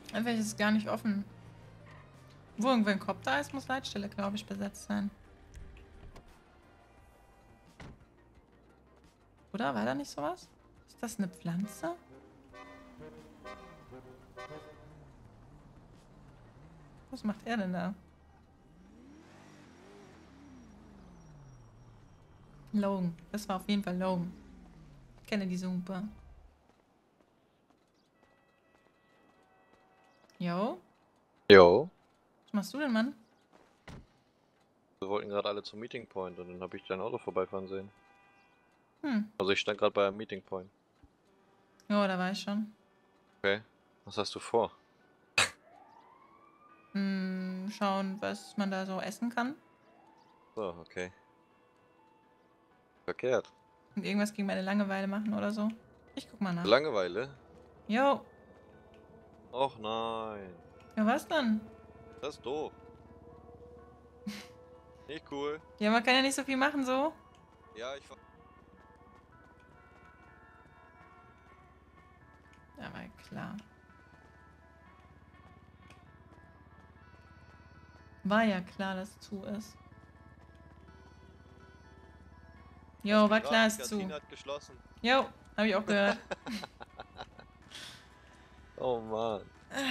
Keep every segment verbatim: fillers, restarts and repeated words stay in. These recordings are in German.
Einfach ist es gar nicht offen. Wo irgendwo ein Kopf da ist, muss Leitstelle, glaube ich, besetzt sein. Oder? War da nicht sowas? Ist das eine Pflanze? Was macht er denn da? Logan. Das war auf jeden Fall Logan. Ich kenne die super. Jo? Jo. Was machst du denn, Mann? Wir wollten gerade alle zum Meeting Point und dann habe ich dein Auto vorbeifahren sehen. Hm. Also ich stand gerade bei einem Meeting Point. Jo, da war ich schon. Okay. Was hast du vor? Hm, schauen, was man da so essen kann. So, okay. Verkehrt. Und irgendwas gegen meine Langeweile machen oder so. Ich guck mal nach. Langeweile? Jo. Och nein. Ja, was dann? Das ist doof. Nicht cool. Ja, man kann ja nicht so viel machen, so. Ja, ich... Ja, war klar. War ja klar, dass zu ist. Jo, war klar, ist zu. Die Kantine hat geschlossen. Jo, hab ich auch gehört. Oh Mann.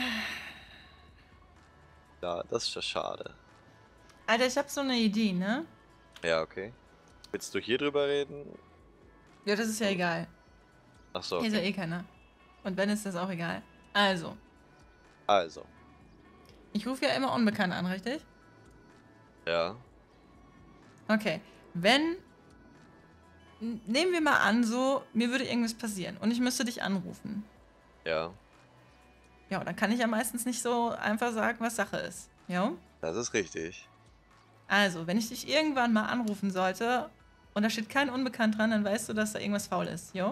Ja, das ist ja schade. Alter, ich hab so eine Idee, ne? Ja, okay. Willst du hier drüber reden? Ja, das ist ja egal. Ach so, Hier ist ja okay. eh keiner. Und wenn, ist das auch egal. Also, Also. ich rufe ja immer unbekannt an, richtig? Ja. Okay. Wenn... n- Nehmen wir mal an, so, mir würde irgendwas passieren und ich müsste dich anrufen. Ja. Ja, dann kann ich ja meistens nicht so einfach sagen, was Sache ist. Ja? Das ist richtig. Also, wenn ich dich irgendwann mal anrufen sollte und da steht kein Unbekannt dran, dann weißt du, dass da irgendwas faul ist. Jo?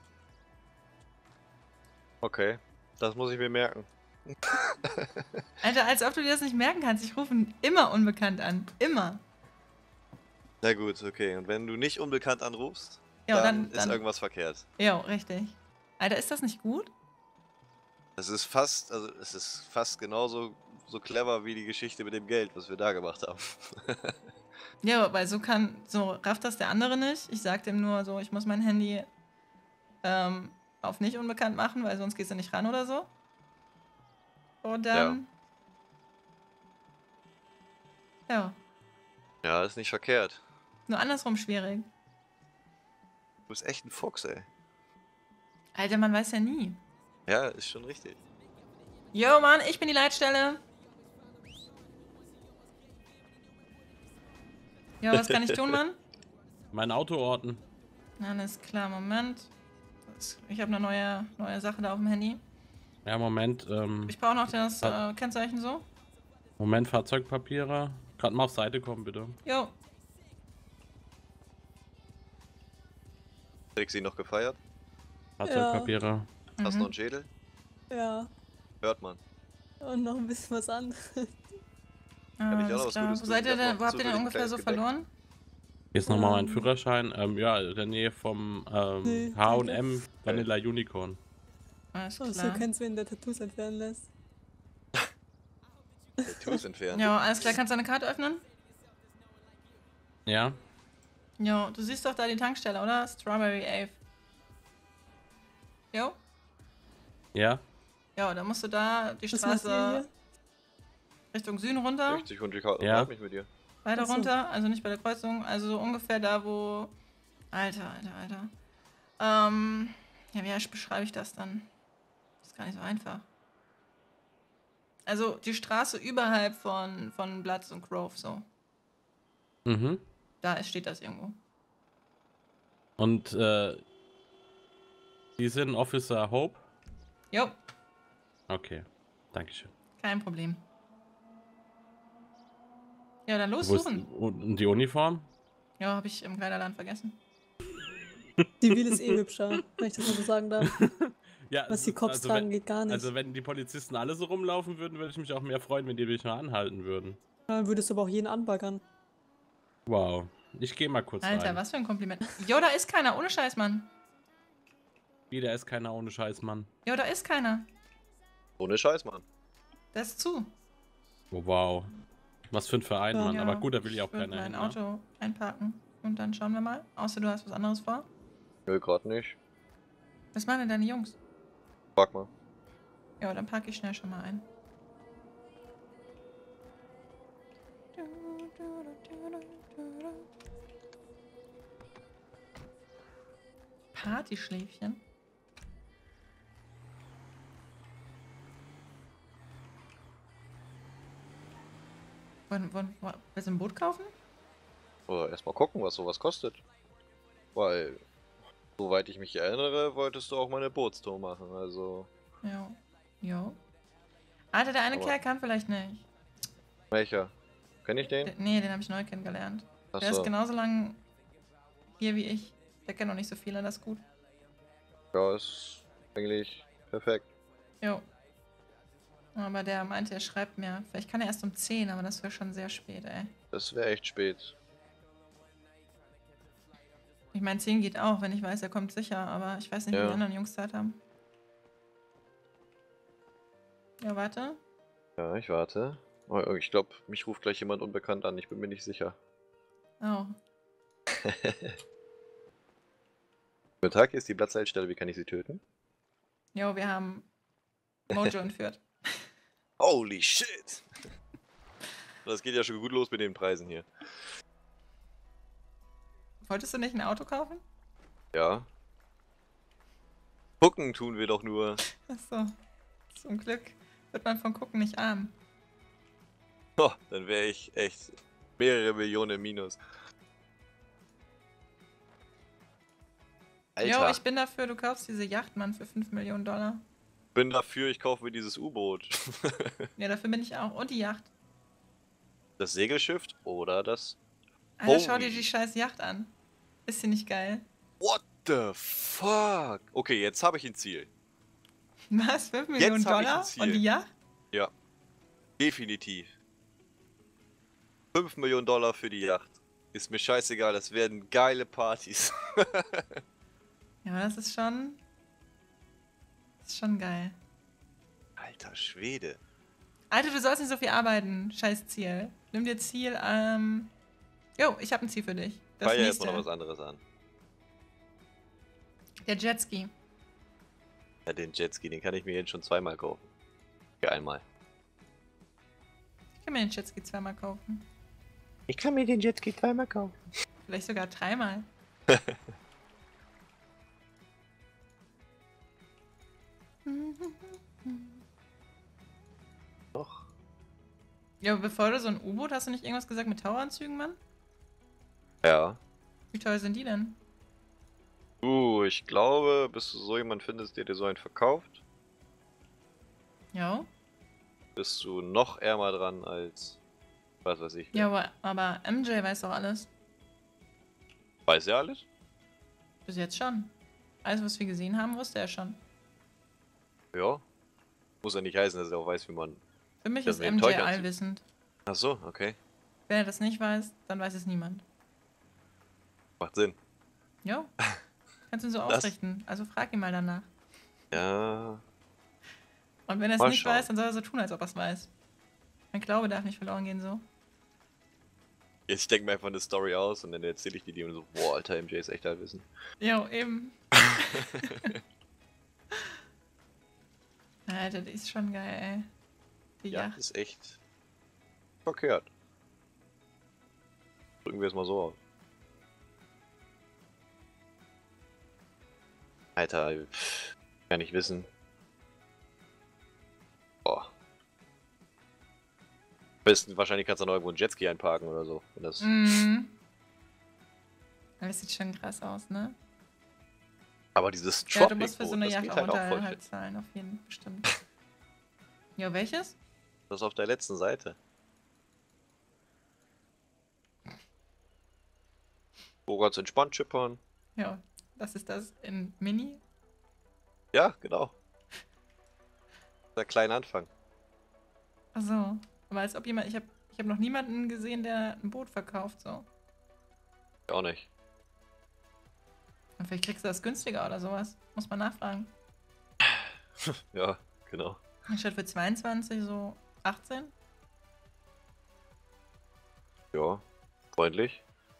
Okay. Das muss ich mir merken. Alter, als ob du dir das nicht merken kannst. Ich rufe immer unbekannt an. Immer. Na gut, okay. Und wenn du nicht unbekannt anrufst, Ja, dann, dann, ist dann. irgendwas verkehrt. Ja, richtig. Alter, ist das nicht gut? Es ist fast, also es ist fast genauso so clever wie die Geschichte mit dem Geld, was wir da gemacht haben. Ja, weil so kann, so rafft das der andere nicht. Ich sag dem nur so, ich muss mein Handy ähm, auf nicht unbekannt machen, weil sonst gehst du nicht ran oder so. Und dann. Ja. Ja, ja, ist nicht verkehrt. Nur andersrum schwierig. Du bist echt ein Fuchs, ey. Alter, man weiß ja nie. Ja, ist schon richtig. Jo, Mann, ich bin die Leitstelle. Ja, was kann ich tun, Mann? Mein Auto orten. Alles klar, Moment. Das, ich habe eine neue, neue Sache da auf dem Handy. Ja, Moment. Ähm, Ich brauche noch das äh, Kennzeichen so. Moment, Fahrzeugpapiere. Gerade mal auf Seite kommen, bitte. Jo. Krieg sie noch gefeiert? Fahrzeugpapiere. Hast du Mhm. noch einen Schädel? Ja, Hört man. und noch ein bisschen was anderes. Kann ich auch noch Alles was klar. Gutes Wo tun? seid Ich ihr hab denn? noch Wo habt ihr denn zufällig ungefähr kleines so Gepäck. verloren? Hier ist nochmal mein Ähm. Führerschein. Ähm, ja, in der Nähe vom ähm, Nee, H und danke. M Vanilla Unicorn. Alles Oh, so klar. kennst du, wenn der Tattoos entfernen lässt. Tattoos entfernen. Ja, alles klar. Kannst du deine Karte öffnen? Ja? Jo, du siehst doch da die Tankstelle, oder? Strawberry Ave. Jo? Ja? Ja, dann musst du da die Was macht ihr Straße hier? Richtung Süden runter. Richtig, und ich halt Ja. mich mit dir. Weiter Ach so. runter, also nicht bei der Kreuzung, also so ungefähr da, wo... Alter, Alter, Alter. Ähm, ja, wie beschreibe ich das dann? Das ist gar nicht so einfach. Also die Straße überhalb von, von Bloods und Grove, so. Mhm. Da ist, steht das irgendwo. Und äh, Sie sind Officer Hope? Jo, Okay. Dankeschön. kein Problem. Ja, dann los Wo ist suchen. und die Uniform? Ja, habe ich im Kleiderland vergessen. Die Wheel ist eh hübscher, wenn ich das mal so sagen darf. Ja, Was die Cops tragen, wenn, geht gar nicht. Also wenn die Polizisten alle so rumlaufen würden, würde ich mich auch mehr freuen, wenn die mich mal anhalten würden. Dann würdest du aber auch jeden anbaggern. Wow. Ich gehe mal kurz Alter, rein. was für ein Kompliment. Jo, da ist keiner, ohne Scheiß, Mann. Wieder ist keiner ohne Scheiß, Mann. Jo, da ist keiner. Ohne Scheiß, Mann. Das ist zu. Oh, wow. Was für ein Verein, Ja. Mann. Aber gut, da will ich auch würde keiner mein hin. Ne? Auto einparken und dann schauen wir mal. Außer du hast was anderes vor. Nö, gerade nicht. Was machen denn deine Jungs? Frag mal. Ja, dann parke ich schnell schon mal ein. Partyschläfchen. Wollen, wollen, wollen wir ein Boot kaufen? Oder erstmal gucken, was sowas kostet. Weil, soweit ich mich erinnere, wolltest du auch mal eine Bootstour machen, also. Ja. Ja. Alter, der eine Aber- Kerl kann vielleicht nicht. Welcher? Kenn ich den? Der, nee, den habe ich neu kennengelernt. Der ist Achso. genauso lang hier wie ich. Der kennt noch nicht so viele, das ist gut. Ja, ist eigentlich perfekt. Jo. Aber der meinte, er schreibt mir. Vielleicht kann er erst um zehn, aber das wäre schon sehr spät, ey. Das wäre echt spät. Ich meine, zehn geht auch, wenn ich weiß, er kommt sicher, aber ich weiß nicht, wie Ja. die anderen Jungs Zeit haben. Ja, warte. Ja, ich warte. Oh, ich glaube, mich ruft gleich jemand unbekannt an, ich bin mir nicht sicher. Oh. Guten Tag, hier ist die Blattseilstelle, wie kann ich sie töten? Jo, wir haben Mojo entführt. Holy shit! Das geht ja schon gut los mit den Preisen hier. Wolltest du nicht ein Auto kaufen? Ja. Gucken tun wir doch nur. Achso. Zum Glück wird man von Gucken nicht arm. Oh, dann wäre ich echt mehrere Millionen im Minus. Alter, Jo, ich ich bin dafür, du kaufst diese Yacht, Mann, für fünf Millionen Dollar. bin dafür, ich kaufe mir dieses U-Boot. Ja, dafür bin ich auch. Und die Yacht. Das Segelschiff oder das... Alter, schau Holy. dir die scheiß Yacht an. Ist sie nicht geil? What the fuck? Okay, jetzt habe ich ein Ziel. Was? fünf Millionen hab ich ein Dollar? Ziel. Und die Yacht? Ja. Definitiv. fünf Millionen Dollar für die Yacht. Ist mir scheißegal, das werden geile Partys. Ja, das ist schon... Das ist schon geil. Alter Schwede. Alter, du sollst nicht so viel arbeiten. Scheiß Ziel. Nimm dir Ziel, ähm... Jo, ich habe ein Ziel für dich. Das Feier nächste. erstmal noch was anderes an. Der Jetski. Ja, den Jetski, den kann ich mir jetzt schon zweimal kaufen. Ja, einmal. Ich kann mir den Jetski zweimal kaufen. Ich kann mir den Jetski zweimal kaufen. Vielleicht sogar dreimal. Doch. Ja, bevor du so ein U-Boot, hast du nicht irgendwas gesagt mit Taucheranzügen, Mann? Ja. Wie teuer sind die denn? Uh, ich glaube, bis du so jemand findest, der dir so einen verkauft, Ja. bist du noch ärmer dran als... Was weiß ich. Ja, aber, aber M J weiß doch alles. Weiß er alles? Bis jetzt schon. Alles, was wir gesehen haben, wusste er schon. Ja. Muss ja nicht heißen, dass er auch weiß, wie man... Für mich Das ist mit dem M J Teuchanzug. allwissend. Ach so, okay. Wenn er das nicht weiß, dann weiß es niemand. Macht Sinn. Jo. Kannst du ihn so Das- ausrichten. Also frag ihn mal danach. Ja. Und wenn er es Mal nicht schauen. weiß, dann soll er so tun, als ob er es weiß. Mein Glaube darf nicht verloren gehen so. Jetzt ich denke mir einfach eine Story aus und dann erzähle ich die dir und so, boah, Alter, M J ist echt allwissend. Jo, eben. Alter, die ist schon geil, ey. Die Ja, Yacht. ist echt verkehrt. Drücken wir es mal so aus. Alter, pff, kann ich wissen. Boah. Am besten, wahrscheinlich kannst du noch irgendwo einen Jetski einparken oder so. Wenn das, Mhm. Das sieht schon krass aus, ne? aber dieses Ja, du musst für Tropic-Boot, so eine das Yacht geht auch halt auch voll Unterhalt fit. zahlen, auf jeden Fall, bestimmt. Ja, welches? Das ist auf der letzten Seite. Wo ganz entspannt schippern. Ja, das ist das in Mini. Ja, genau. Der kleine Anfang. Achso. Aber als ob jemand, ich habe ich hab noch niemanden gesehen, der ein Boot verkauft, so. Auch nicht. Und vielleicht kriegst du das günstiger oder sowas. Muss man nachfragen. Ja, genau. Anstatt für zweiundzwanzig so achtzehn? Ja, freundlich.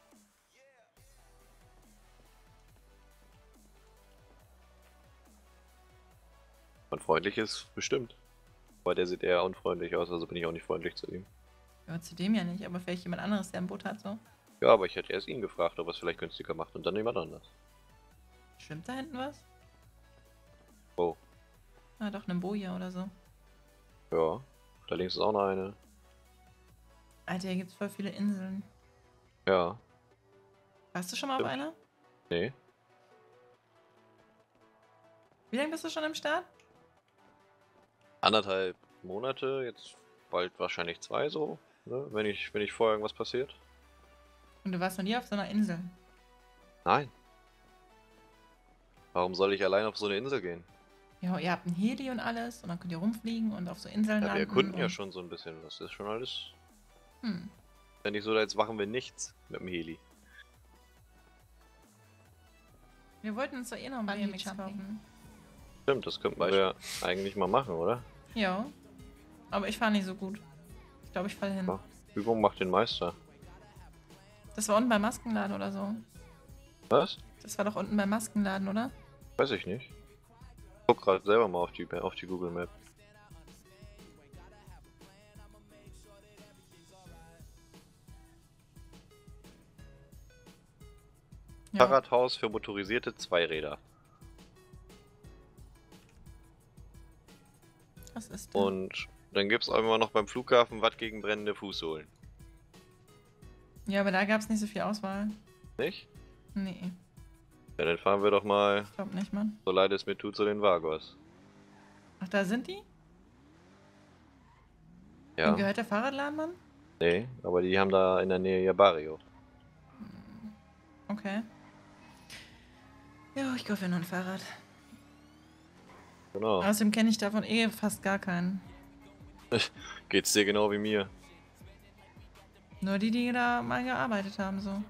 Und freundlich ist bestimmt. Aber der sieht eher unfreundlich aus, also bin ich auch nicht freundlich zu ihm. Ja, zu dem ja nicht, aber vielleicht jemand anderes, der ein Boot hat, so. Ja, aber ich hätte erst ihn gefragt, ob er es vielleicht günstiger macht und dann jemand anders. Schwimmt da hinten was? Oh, Ah, doch, eine Boje oder so. ja. Da links ist auch noch eine. Alter, hier gibt's voll viele Inseln. Ja. Warst du schon mal auf Stimmt. einer? Nee. Wie lange bist du schon im Start? Anderthalb Monate, jetzt bald wahrscheinlich zwei so, ne? Wenn ich, wenn ich vorher irgendwas passiert. Und du warst noch nie auf so einer Insel. Nein. Warum soll ich allein auf so eine Insel gehen? Ja, ihr habt ein Heli und alles und dann könnt ihr rumfliegen und auf so Inseln Ja, landen. wir erkunden ja und- schon so ein bisschen. Das ist schon alles. Hm. Ist ja nicht so, als machen wir nichts mit dem Heli. Wir wollten uns doch eh noch ein B M X Bungee-Jumping. kaufen. Stimmt, das könnten wir ja eigentlich mal machen, oder? Ja. Aber ich fahre nicht so gut. Ich glaube, ich falle hin. Ja. Übung macht den Meister. Das war unten beim Maskenladen oder so. Was? Das war doch unten beim Maskenladen, oder? Weiß ich nicht. Ich guck gerade selber mal auf die, auf die Google Map. Ja. Fahrradhaus für motorisierte Zweiräder. Was ist denn? Und dann gibt es auch immer noch beim Flughafen Watt gegen brennende Fußsohlen. Ja, aber da gab es nicht so viel Auswahl. Nicht? Nee, Ja, dann fahren wir doch mal, ich glaube nicht, Mann. so leid es mir tut, zu den Vagos. Ach, da sind die? Ja, Wem gehört der Fahrradladen, Mann? nee, aber die haben da in der Nähe ihr Barrio. Okay. Ja, ich kaufe mir noch ein Fahrrad. Genau. Außerdem kenne ich davon eh fast gar keinen. Geht's dir genau wie mir? Nur die, die da mal gearbeitet haben, so.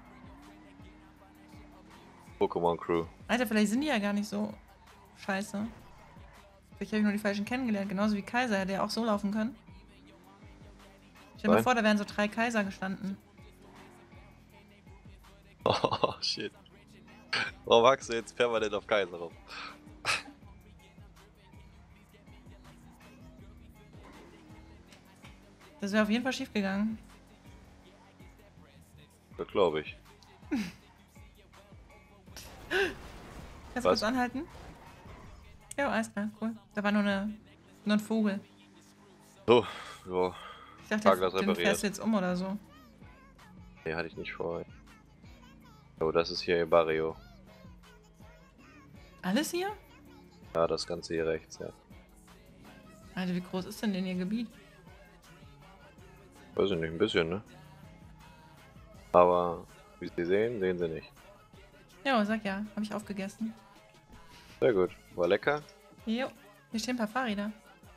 Pokémon Crew. Alter, vielleicht sind die ja gar nicht so scheiße. Vielleicht habe ich nur die falschen kennengelernt. Genauso wie Kaiser, hätte ja auch so laufen können. Stell dir mal Nein. vor, da wären so drei Kaiser gestanden. Oh, shit. Warum hackst du jetzt permanent auf Kaiser rum? Das wäre auf jeden Fall schief gegangen. Das glaube ich. Kannst du Was? kurz anhalten? Ja, alles klar, cool. Da war nur, eine, nur ein Vogel. So, ja. Ich dachte, Fahrglas den repariert. fährst du jetzt um oder so. Nee, hatte ich nicht vor. Oh, das ist hier ihr Barrio. Alles hier? Ja, das Ganze hier rechts, ja. Alter, wie groß ist denn denn ihr Gebiet? Weiß ich nicht, ein bisschen, ne? Aber, wie Sie sehen, sehen Sie nicht. Ja, sag ja. Habe ich aufgegessen. Sehr gut. War lecker. Jo. Hier stehen ein paar Fahrräder.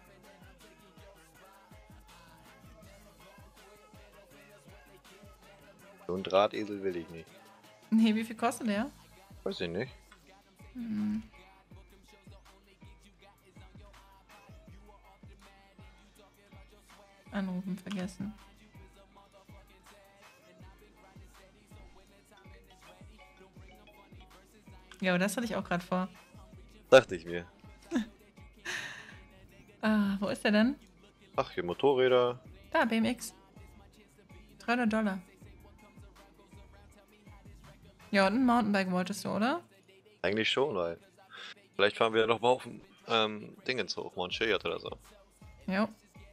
So ein Drahtesel will ich nicht. Nee, wie viel kostet der? Weiß ich nicht. Hm. Anrufen vergessen. Ja, das hatte ich auch gerade vor. Dachte ich mir. Ah, wo ist der denn? Ach, hier Motorräder. Da, B M X. dreihundert Dollar. Ja, und ein Mountainbike wolltest du, oder? Eigentlich schon, weil. Vielleicht fahren wir noch mal auf dem ähm, Dingens hoch, Mount Chiliad oder so. Jo.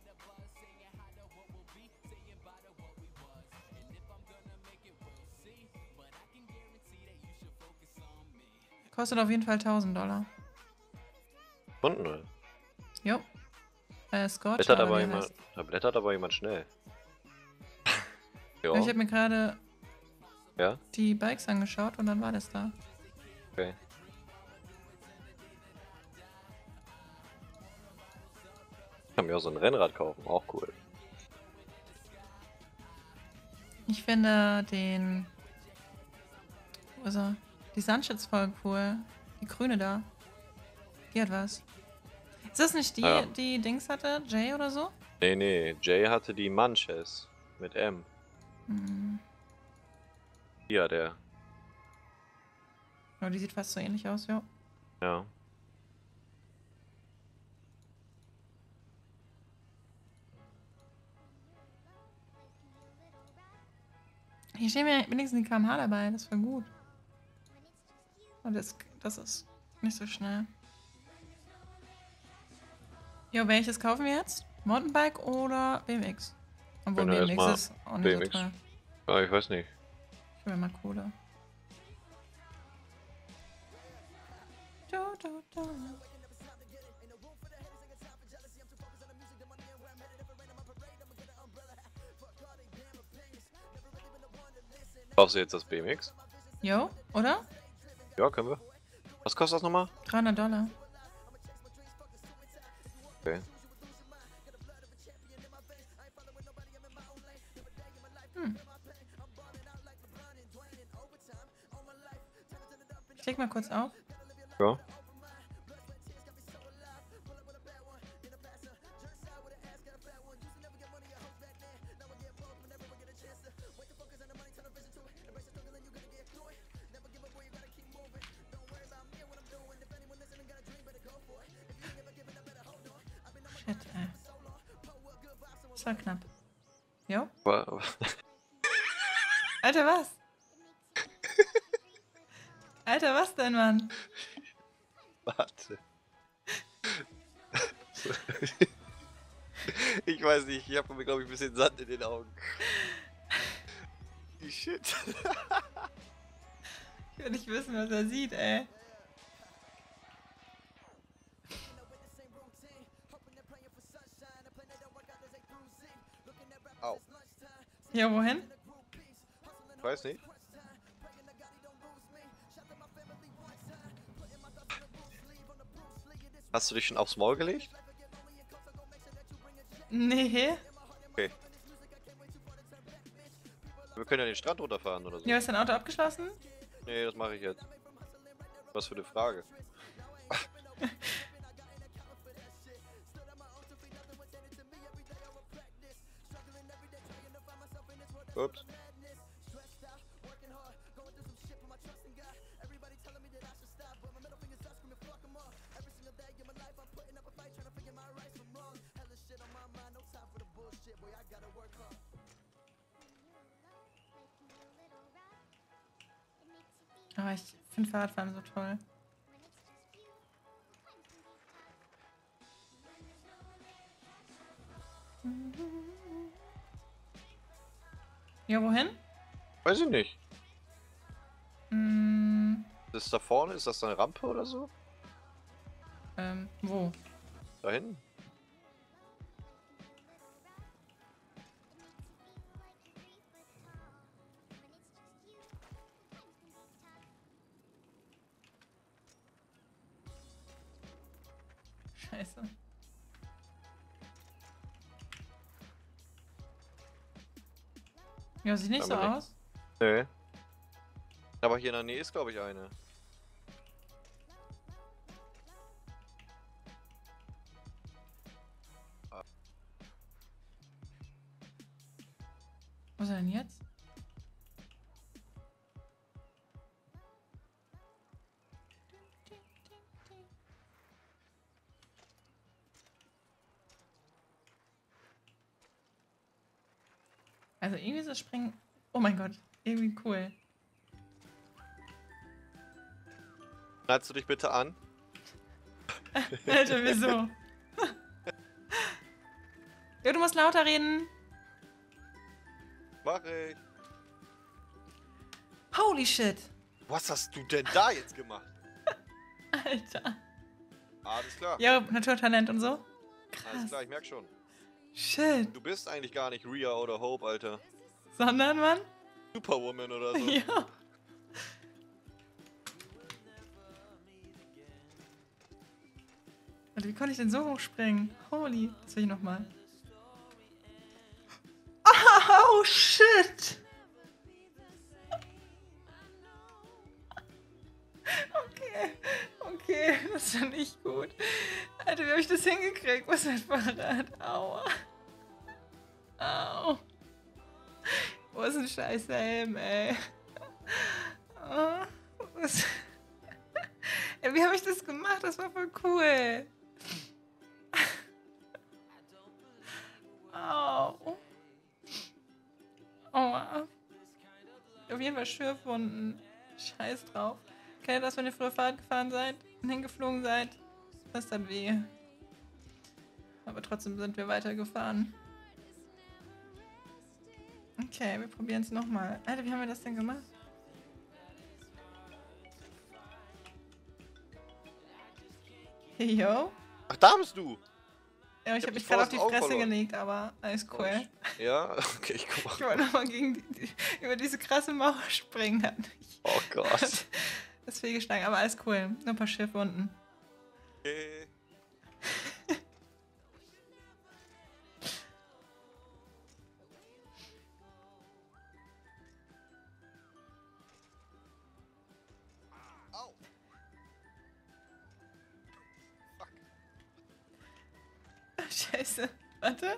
Kostet auf jeden Fall tausend Dollar. Stunden, oder? Jo. Äh, Scott. Blättert oder aber wie er jemand. heißt. Da blättert aber jemand schnell. Ja, Ich ja, habe mir gerade ja, die Bikes angeschaut und dann war das da. okay. Ich kann mir auch so ein Rennrad kaufen, auch cool. Ich finde den. Wo ist er? Die Sunshits voll cool. Die grüne da. Die hat was. Ist das nicht die, Ja. die Dings hatte? Jay oder so? Nee, nee, Jay hatte die Manches mit M. Hm. Ja, der. Oh, die sieht fast so ähnlich aus, ja. Ja. Hier stehen mir wenigstens die K M H dabei, das war gut. Und das, das ist nicht so schnell. Jo, welches kaufen wir jetzt? Mountainbike oder B M X? Obwohl Können wir B M X erstmal ist auch nicht B M X. so teuer. Ah, ich weiß nicht. Ich will mal Kohle. Du, du, du. Brauchst du jetzt das B M X? Jo, oder? Ja, können wir. Was kostet das nochmal? dreihundert Dollar. Okay. Hm. Ich leg mal kurz auf. Ja. Shit, ey. Das war knapp. Jo? Wa- Alter, was? Alter, was denn, Mann? Warte. Ich weiß nicht, ich habe mir, glaube ich, ein bisschen Sand in den Augen. Shit. Ich will nicht wissen, was er sieht, ey. Au. Ja, wohin? Ich weiß nicht. Hast du dich schon aufs Maul gelegt? Nee. Okay. Wir können ja den Strand runterfahren oder so. Ja, ist dein Auto abgeschlossen? Nee, das mache ich jetzt. Was für eine Frage. Ups. Aber ich finde Fahrradfahren so toll. Ja, wohin? Weiß ich nicht. Mm, Das ist da vorne, ist das eine Rampe oder so? ähm, wo? Da hinten? Scheiße. Ja, sieht nicht so Aber nicht. aus. Nee. Aber hier in der Nähe ist, glaube ich, eine. Wo ist er denn jetzt? Also irgendwie so springen. Oh mein Gott, irgendwie cool. Schnallst du dich bitte an? Alter, wieso? Ja, du musst lauter reden. Mach ich. Holy shit. Was hast du denn da jetzt gemacht? Alter. Alles klar. Ja, Naturtalent und so. Alles Krass. klar, ich merk schon. Shit. Du bist eigentlich gar nicht Rhea oder Hope, Alter. Sondern, Mann? Superwoman oder so. Ja. Warte, wie konnte ich denn so hoch springen? Holy. Das will ich nochmal. Oh, shit. Okay. Okay. Das ist doch nicht gut. Alter, wie habe ich das hingekriegt? Was ist mein Fahrrad? Aua. Au. Wo ist ein scheiß Helm, ey? Oh, was? Ey, wie habe ich das gemacht? Das war voll cool. Au. Aua. Auf jeden Fall Schürfwunden. Scheiß drauf. Kennt ihr das, wenn ihr früher Fahrrad gefahren seid und hingeflogen seid? Das tat weh. Aber trotzdem sind wir weitergefahren. Okay, wir probieren es nochmal. Alter, wie haben wir das denn gemacht? Yo. Ach, da bist du! Ja, ich, Ich hab habe mich dich gerade auf fast die auch Fresse verloren. gelegt, aber alles cool. Ja? Okay, ich guck Ich mal. wollte nochmal gegen die, die, über diese krasse Mauer springen. Hat nicht Oh Gott. das fehlgeschlagen, aber alles cool. Nur ein paar Schiffwunden. Okay. Au. Scheiße. Warte.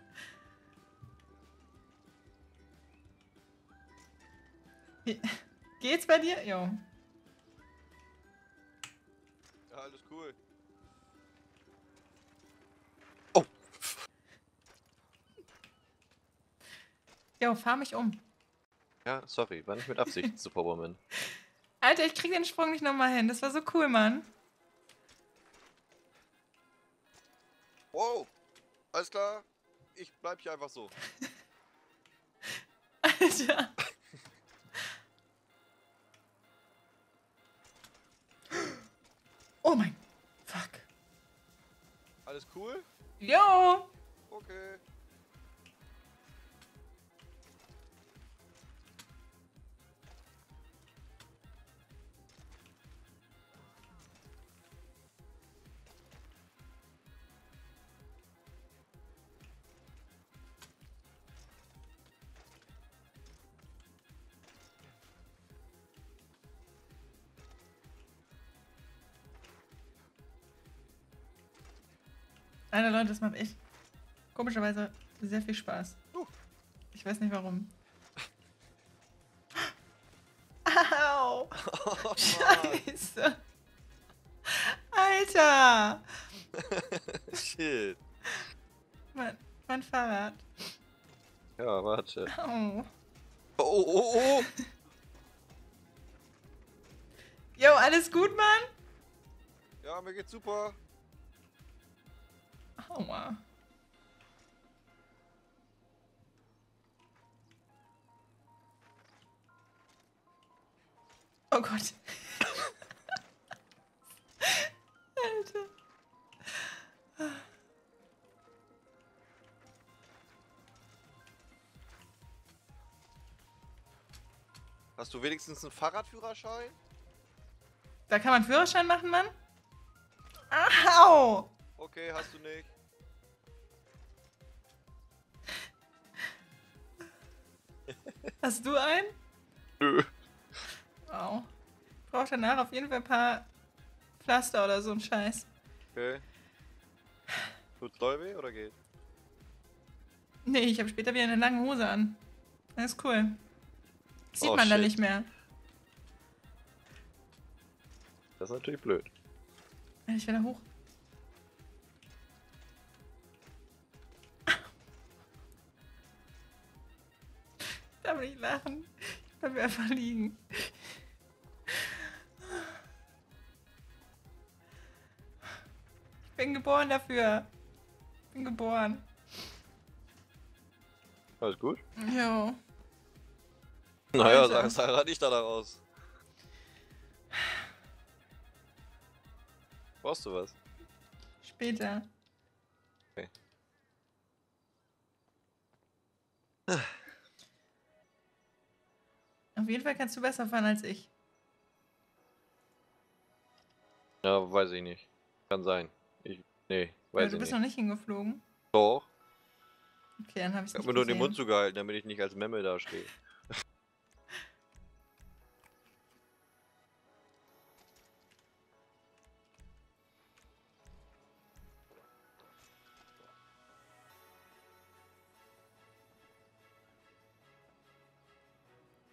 Ge- Geht's bei dir? Jo. Ja, alles cool. Oh! Jo, fahr mich um. Ja, sorry, war nicht mit Absicht, Superwoman. Alter, ich krieg den Sprung nicht nochmal hin. Das war so cool, Mann. Wow! Alles klar, ich bleib hier einfach so. Alter. Oh mein. Fuck. Alles cool? Jo. Okay. Alter, Leute, das macht echt komischerweise sehr viel Spaß. Uh. Ich weiß nicht warum. Au! Oh, Scheiße! Alter! Shit. Mein, mein Fahrrad. Ja, warte. Au. Oh, oh, oh! Jo, alles gut, Mann? Ja, mir geht's super. Aua. Oh Gott. Alter. Hast du wenigstens einen Fahrradführerschein? Da kann man Führerschein machen, Mann? Au! Okay, hast du nicht. Hast du einen? Nö. Au. Ich brauche danach auf jeden Fall ein paar Pflaster oder so ein Scheiß. Okay. Tut's doll weh oder geht? Nee, ich habe später wieder eine lange Hose an. Das ist cool. Das sieht Oh, man da shit. nicht mehr. Das ist natürlich blöd. Ich will da hoch. Ich darf nicht lachen. Ich bleib einfach liegen. Ich bin geboren dafür. Ich bin geboren. Alles gut? Jo. Naja, Alter. sag, sag halt nicht da raus. Brauchst du was? Später. Okay. Auf jeden Fall kannst du besser fahren als ich. Ja, weiß ich nicht. Kann sein. Ich, nee, Weil weiß du ich bist nicht. noch nicht hingeflogen. Doch. Okay, dann habe ich es Ich hab nicht mir nur den gesehen. Mund zugehalten, damit ich nicht als Memme dastehe.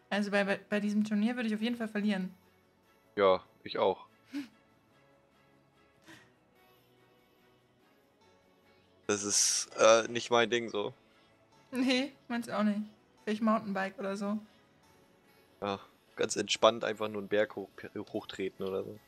Also bei, bei, bei diesem Turnier würde ich auf jeden Fall verlieren. Ja, ich auch. Das ist äh, nicht mein Ding so. Nee, meins auch nicht. Vielleicht Mountainbike oder so. Ja, ganz entspannt einfach nur einen Berg hoch, hochtreten oder so.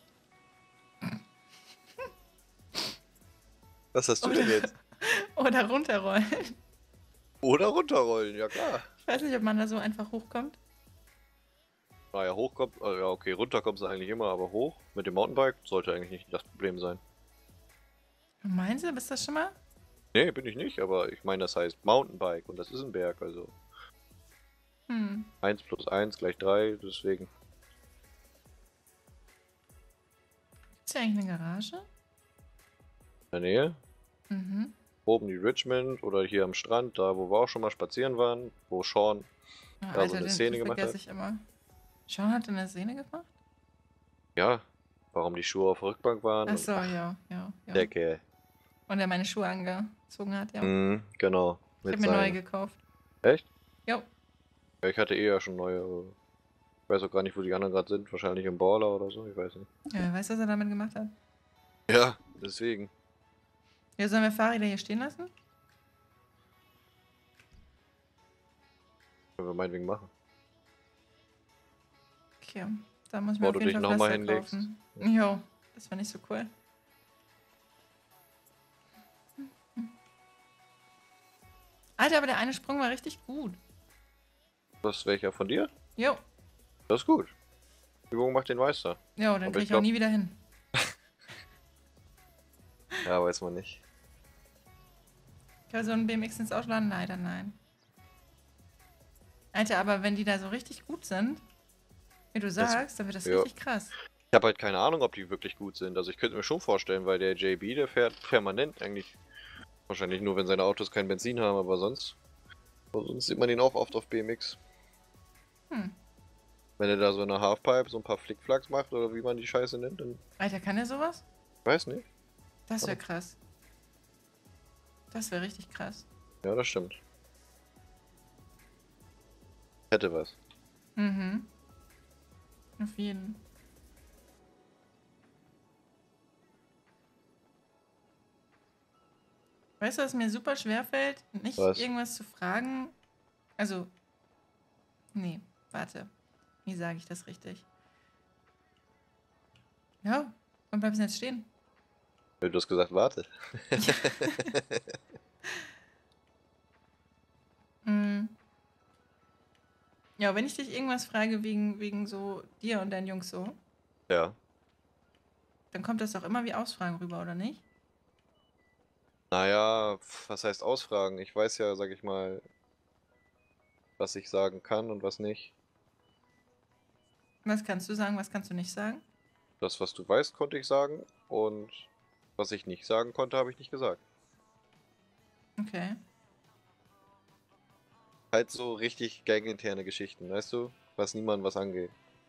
Was hast du denn jetzt? Oder runterrollen. Oder runterrollen, ja klar. Ich weiß nicht, ob man da so einfach hochkommt. Naja, hochkommt, äh, ja okay, runter kommst du eigentlich immer, aber hoch mit dem Mountainbike sollte eigentlich nicht das Problem sein. Meinst du, bist du das schon mal? Nee, bin ich nicht, aber ich meine, das heißt Mountainbike und das ist ein Berg, also Hm. eins plus eins gleich drei, deswegen. Ist hier eigentlich eine Garage? In der Nähe. Mhm. Oben die Richmond oder hier am Strand, da wo wir auch schon mal spazieren waren, wo Sean Oh, da so eine den- Szene das gemacht vergesse hat. ich immer. Sean hat eine Szene gemacht? Ja, warum die Schuhe auf der Rückbank waren. Ach und- so, ja, ja, ja. Der Kerl. Und er meine Schuhe angezogen hat, ja. Mhm, genau. Ich Mit habe mir neue seinen- gekauft. Echt? Jo. Ja, ich hatte eh ja schon neue. aber Ich weiß auch gar nicht, wo die anderen gerade sind. Wahrscheinlich im Baller oder so, ich weiß nicht. Ja, wer weiß, was er damit gemacht hat. Ja, deswegen. Ja, sollen wir Fahrräder hier stehen lassen? Können wir meinetwegen machen. Okay, da muss ich Wo mir du auf jeden dich Fall noch mal Pflaster hinlegst. kaufen. Jo, das war nicht so cool. Alter, aber der eine Sprung war richtig gut. Das ist welcher von dir? Jo, Das ist gut. Übung macht den Meister. jo, dann Aber krieg ich ich auch glaub- nie wieder hin. Ja, weiß man nicht. Kann man so ein B M X ins Auto laden? Leider nein. Alter, aber wenn die da so richtig gut sind, wie du sagst, dann wird das ja. richtig krass. Ich habe halt keine Ahnung, ob die wirklich gut sind. Also ich könnte mir schon vorstellen, weil der J B, der fährt permanent eigentlich. Wahrscheinlich nur, wenn seine Autos kein Benzin haben, aber sonst. aber sonst sieht man ihn auch oft auf B M X. Hm. Wenn er da so eine Halfpipe, so ein paar Flickflacks macht oder wie man die Scheiße nennt, dann Alter, kann der sowas? weiß nicht. Das wäre krass. Das wäre richtig krass. Ja, das stimmt. Hätte was. Mhm. Auf jeden. Weißt du, was mir super schwer fällt? Nicht Was? irgendwas zu fragen. Also. Nee, warte. Wie sage ich das richtig? Ja, und bleibst du jetzt stehen? Du hast gesagt, warte. Mm. Ja, wenn ich dich irgendwas frage wegen, wegen so dir und deinen Jungs so, Ja. dann kommt das doch immer wie Ausfragen rüber, oder nicht? Naja, pf, was heißt ausfragen? Ich weiß ja, sag ich mal, was ich sagen kann und was nicht. Was kannst du sagen, was kannst du nicht sagen? Das, was du weißt, konnte ich sagen und was ich nicht sagen konnte, habe ich nicht gesagt. Okay. Halt so richtig ganginterne Geschichten, weißt du? Was niemandem was angeht.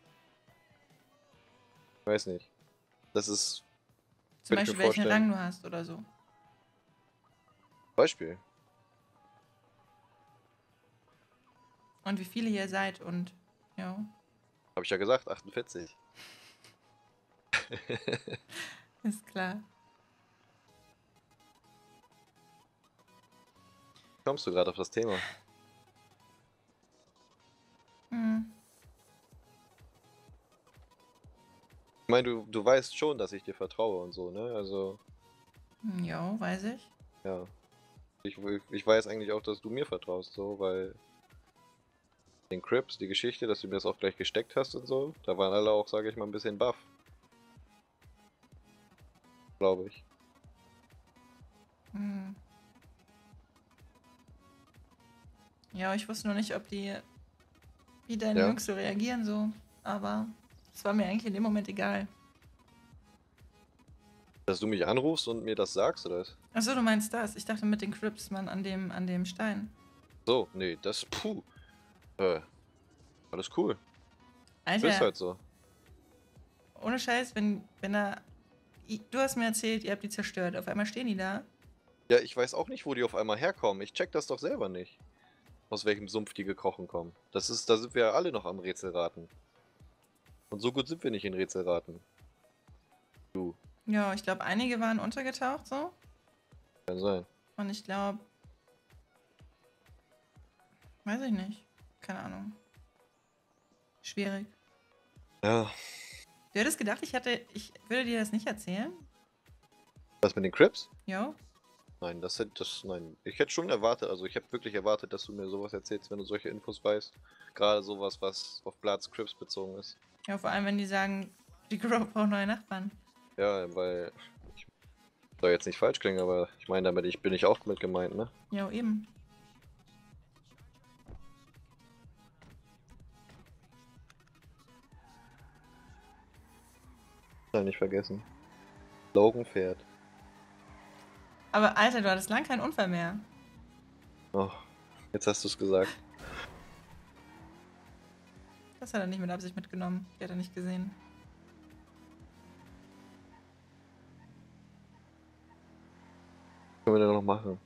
Weiß nicht. Das ist Zum Könnte ich Beispiel, mir welchen vorstellen. Rang du hast oder so. Beispiel. Und wie viele ihr seid und ja. Habe ich ja gesagt, achtundvierzig. Ist klar. Kommst du gerade auf das Thema? Hm. Ich meine, du, du weißt schon, dass ich dir vertraue und so, ne? Also, Ja, weiß ich. ja. Ich, ich weiß eigentlich auch, dass du mir vertraust, so, weil den Crips, die Geschichte, dass du mir das auch gleich gesteckt hast und so, da waren alle auch, sage ich mal, ein bisschen baff. Glaube ich. Hm. Ja, ich wusste nur nicht, ob die, wie deine Ja. Jungs so reagieren so. Aber es war mir eigentlich in dem Moment egal. Dass du mich anrufst und mir das sagst, oder was? Achso, du meinst das. Ich dachte mit den Crips, Mann, an dem, an dem Stein. So, nee, das, puh. Äh, alles cool. Alter, Ist halt so. ohne Scheiß, wenn, wenn er... I- Du hast mir erzählt, ihr habt die zerstört. Auf einmal stehen die da. Ja, ich weiß auch nicht, wo die auf einmal herkommen. Ich check das doch selber nicht. aus welchem Sumpf die gekrochen kommen. Das ist, da sind wir ja alle noch am Rätselraten. Und so gut sind wir nicht in Rätselraten. Du, Ja, ich glaube, einige waren untergetaucht so. kann sein. Und ich glaube. Weiß ich nicht. Keine Ahnung. Schwierig. Ja. Du hättest gedacht, ich hatte. Ich würde dir das nicht erzählen? Was mit den Crips? Jo? Nein, das hätte das. Nein. Ich hätte schon erwartet, also ich habe wirklich erwartet, dass du mir sowas erzählst, wenn du solche Infos weißt. Gerade sowas, was auf Bloods Crips bezogen ist. Ja, vor allem, wenn die sagen, die Grove braucht neue Nachbarn. Ja, weil. Ich soll jetzt nicht falsch klingen, aber ich meine, damit ich bin ich auch mit gemeint, ne? Jo, eben. Nein, nicht vergessen. Logan fährt. Aber Alter, du hattest lang keinen Unfall mehr. Oh, jetzt hast du es gesagt. Das hat er nicht mit Absicht mitgenommen. Die hat er nicht gesehen. Was können wir denn noch machen?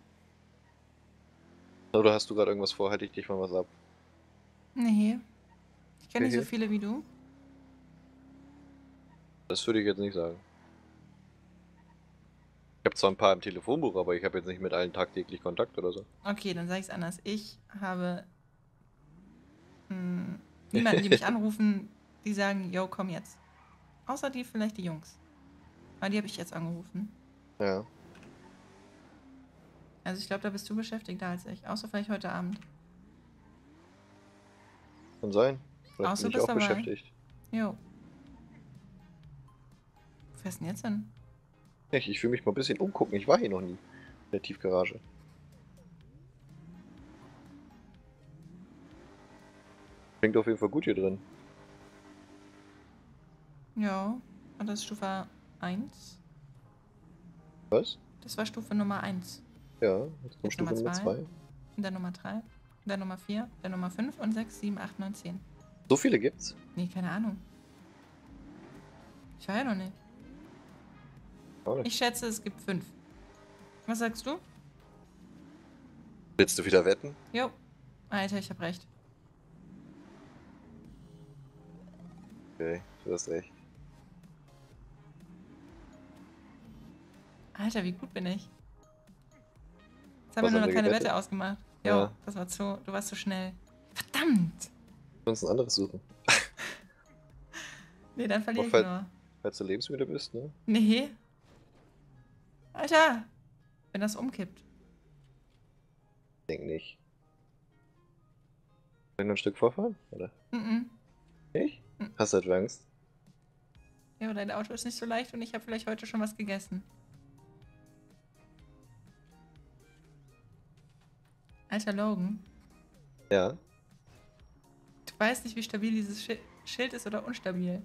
Oder hast du gerade irgendwas vor? Halte ich dich mal was ab. Nee. Ich kenne nicht so Okay. viele wie du. Das würde ich jetzt nicht sagen. Ich habe zwar ein paar im Telefonbuch, aber ich habe jetzt nicht mit allen tagtäglich Kontakt oder so. Okay, dann sage ich es anders. Ich habe mh, niemanden, die mich anrufen, die sagen, yo, komm jetzt. Außer die vielleicht die Jungs. Aber die habe ich jetzt angerufen. Ja. Also ich glaube, da bist du beschäftigter als ich. Außer vielleicht heute Abend. Kann sein. Vielleicht Außer bin ich bist auch dabei. beschäftigt. Jo. Wo fährst du denn jetzt hin? Ich, ich will mich mal ein bisschen umgucken. Ich war hier noch nie. In der Tiefgarage. Klingt auf jeden Fall gut hier drin. Ja. Und das ist Stufe eins. Was? Das war Stufe Nummer eins. Ja, jetzt kommt Jetzt Stufe Nummer Nummer zwei. zwei. Und dann Nummer drei. Dann Nummer vier. Dann Nummer fünf und sechs, sieben, acht, neun, zehn. So viele gibt's? Nee, keine Ahnung. Ich war ja noch nicht. Auch nicht. Ich schätze, es gibt fünf. Was sagst du? Willst du wieder wetten? Jo. Alter, ich hab recht. Okay, du hast recht. Alter, wie gut bin ich. Jetzt haben Was wir nur haben noch wir keine gewettet? Wette ausgemacht. Jo, Ja. das war zu. Du warst zu schnell. Verdammt! Wir uns ein anderes suchen. Nee, dann verliere ich Fall- nur. Falls du lebensmüde bist, ne? Nee. Alter! Wenn das umkippt. Denk nicht. Wollen wir noch ein Stück vorfahren? Oder? Mhm. Ich? Mhm. Hast du etwa Angst? Ja, dein Auto ist nicht so leicht und ich habe vielleicht heute schon was gegessen. Alter Logan, Ja. du weißt nicht, wie stabil dieses Schi- Schild ist oder unstabil.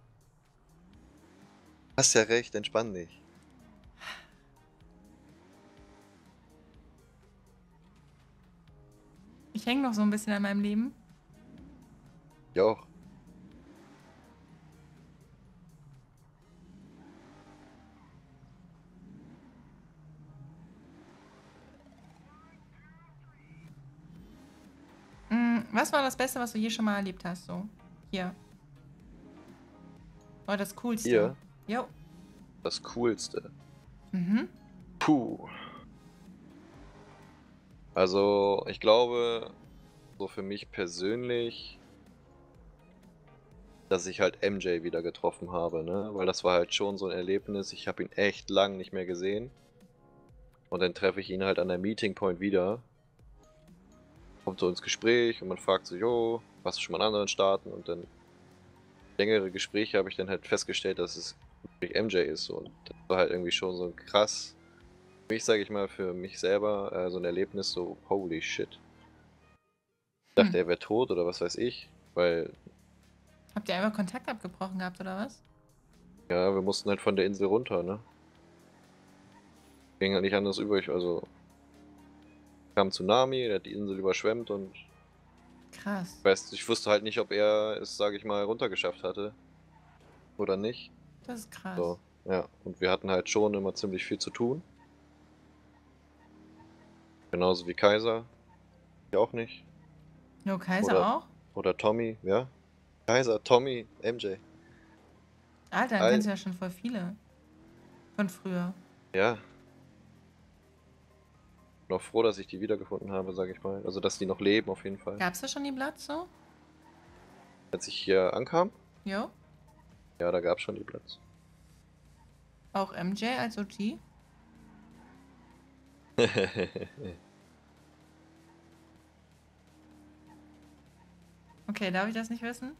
Hast ja recht, entspann dich. Ich hänge noch so ein bisschen an meinem Leben. Ich auch. Mm, was war das Beste, was du hier schon mal erlebt hast? So, hier. Oder das Coolste? Hier, Jo. das Coolste. Mhm. Puh. Also, ich glaube, so für mich persönlich, dass ich halt M J wieder getroffen habe, ne? Weil das war halt schon so ein Erlebnis. Ich habe ihn echt lang nicht mehr gesehen. Und dann treffe ich ihn halt an der Meeting Point wieder. Kommt so ins Gespräch und man fragt sich, oh, warst du schon mal in anderen Staaten? Und dann längere Gespräche habe ich dann halt festgestellt, dass es wirklich M J ist. Und das war halt irgendwie schon so krass. Für mich, sage ich mal, für mich selber äh, so ein Erlebnis, so holy shit. Ich dachte, Hm. er wäre tot oder was weiß ich. Weil, Habt ihr einfach Kontakt abgebrochen gehabt, oder was? ja, wir mussten halt von der Insel runter, ne? Ging halt nicht anders übrig, also kam ein Tsunami, der hat die Insel überschwemmt und Krass. ich weiß, ich wusste halt nicht, ob er es, sage ich mal, runtergeschafft hatte oder nicht. Das ist krass. So, ja, und wir hatten halt schon immer ziemlich viel zu tun. Genauso wie Kaiser. Ich auch nicht. Jo, Kaiser Oder- auch? Oder Tommy, ja. Kaiser, Tommy, M J. Alter, dann Al- kennst du ja schon voll viele. Von früher. Ja. Noch froh, dass ich die wiedergefunden habe, sage ich mal. Also, dass die noch leben, auf jeden Fall. Gab's da schon die Blood so? Als ich hier ankam, Jo? ja, da gab es schon die Platz. Auch M J als O G? Okay, darf ich das nicht wissen?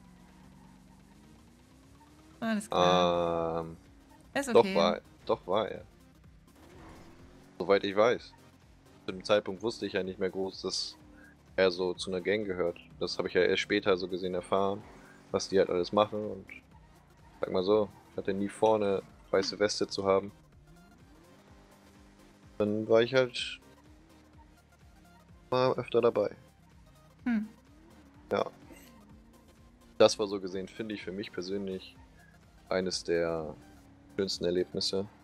Alles klar. ähm, Ist doch okay. war, doch war er. Soweit ich weiß. Zu dem Zeitpunkt wusste ich ja nicht mehr groß, dass er so zu einer Gang gehört. Das habe ich ja erst später so gesehen erfahren, was die halt alles machen und sag mal so, ich hatte nie vor, eine weiße Weste zu haben. Dann war ich halt mal öfter dabei. Hm. Ja. Das war so gesehen, finde ich für mich persönlich eines der schönsten Erlebnisse.